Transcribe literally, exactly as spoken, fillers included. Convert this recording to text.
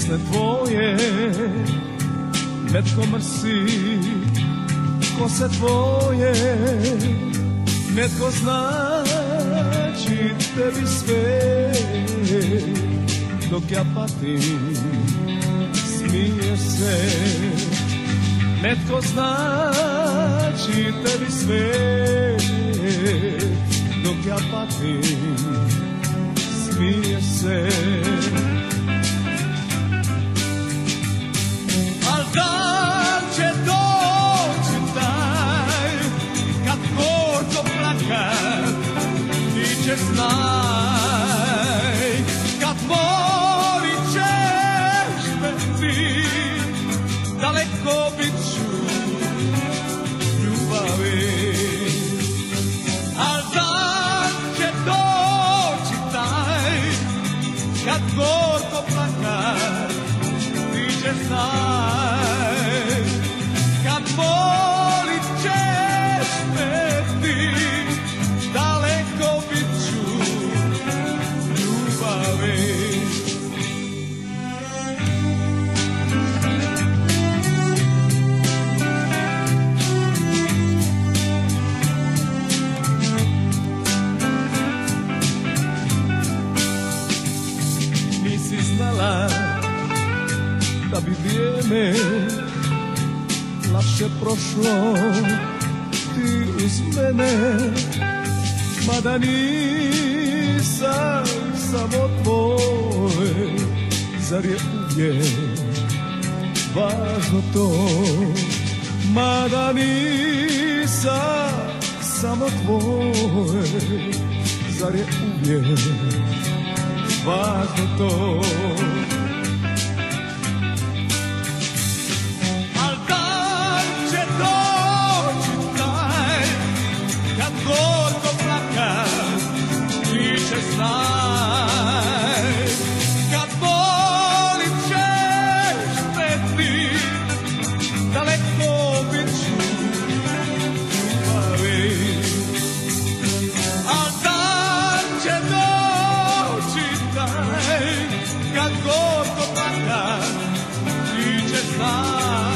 pjesme tvoje netko mrsi, kose tvoje netko znači tebi sve, dok ja patim smije se. Netko znači tebi sve, dok ja patim smije se. Al dan će doći taj kad gorko plakat, ti će znaj kad molit ćeš me ti, daleko bit ću ljubavi. Al dan će doći taj kad gorko plakat, ti će znaj kad molit ćeš me ti, daleko bit ću ljubavi. Nisi znala da bi vrijeme lakše prošlo ti uz mene, mada nisam samo tvoj. Zar je uvijek važno to, mada nisam samo tvoj. Zar je uvijek važno to. Al dan će doći taj kad gorko plakat, ti će znaj kad molit ćeš me ti, daleko bit ću ljubavi. Al dan će doći taj kad gorko plakat, ti će znaj